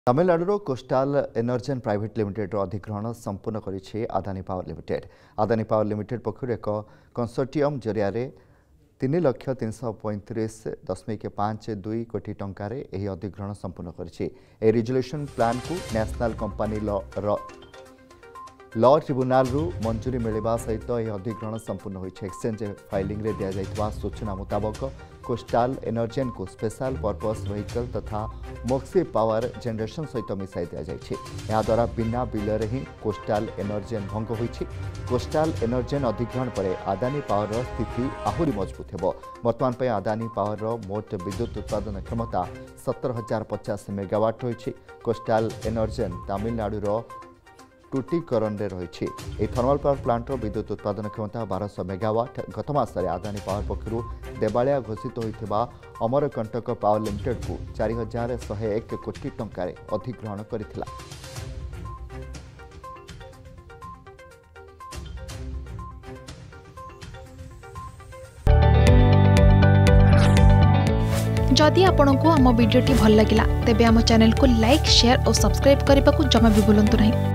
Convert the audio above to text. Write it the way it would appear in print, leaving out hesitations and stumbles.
Tamil Nadu coastal Energen private limited अधिग्रहण संपूर्ण करिछि Adani power limited. Adani power limited पक्षर एक कंसोर्टियम जरिया 3,35,32 कोटी टंकार अधिग्रहण संपूर्ण करिछि। रिजोल्यूशन प्लान को नेशनल कंपनी लॉ ट्रिब्यूनल रु मंजूरी मिलवा सहित यह अधिग्रहण संपूर्ण होइछि। एक्सचेंज फाइलिंग रे दिया जाइतवा सूचना मुताबक कोस्टाल एनर्जेन को स्पेशल पर्पस व्हीकल तथा मॉक्सी पावर जनरेशन सहित मिसाई दिया जाइछि। या द्वारा बिना बिल ही कोस्टाल एनर्जेन भंग होइछि। कोस्टाल एनर्जेन अधिग्रहण पर अदानी पावर स्थिति आहुरी मजबूत हेबो। वर्तमान पे अदानी पावर मोट विद्युत उत्पादन क्षमता 17,050 मेगावाट होइछि। कोस्टाल एनर्जेन तमिलनाडु टुटीकरण रही थर्मल पावर प्लांट विद्युत उत्पादन क्षमता 1200 मेगावाट। गत मासरे अदानी पावर पक्षर देवालिया घोषित होता अमरकंटक पावर लिमिटेड को 4,101 कोटी टंकार अधिग्रहण करथिला। जदि आपंक आम भिडी भल लगा तेब आम चैनल को लाइक शेयर और सब्सक्राइब करने को जमा भी भूलु नहीं।